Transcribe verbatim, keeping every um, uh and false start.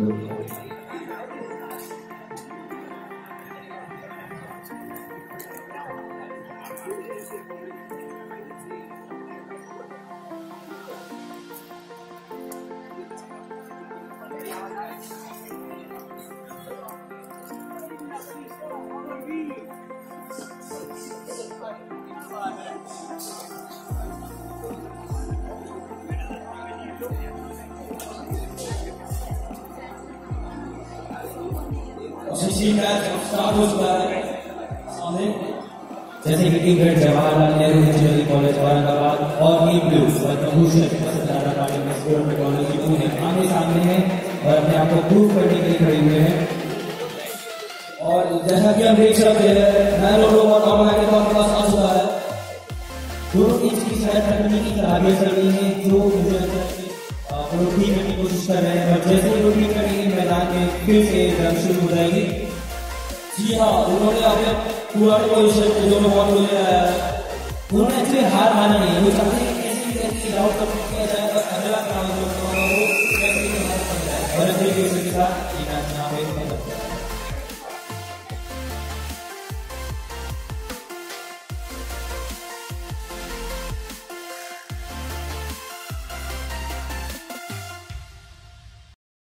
Start हो चुका है सामने, जैसे कि ticket Jawaharlal Nehru engineering college Aurangabad और नीम ब्लू भूषण टेक्नोलॉजी पुणे आमने सामने है और अपने आप को प्रूव करने के लिए खड़े हुए हैं। और जैसा कि हम देख सकते हैं नैरो रोबोट ऑटोमेटिक हमारे पास आ चुका है। दो इंच की शायद तकनीकी खराबियां चल रही है जो मुझे ठीक करने की कोशिश कर रहे हैं, और जैसे ही वो ठीक करेंगे मैदान में फिर से जंग शुरू हो जाएगी। जी हाँ, उन्होंने अपने पुराने पोजिशन पे जो बहुत बोले उन्होंने एक्चुअली हार माना नहीं, वो चाहते हैं कैसे भी करके आउट किया जाए और अगला काम जो और तरीके के साथ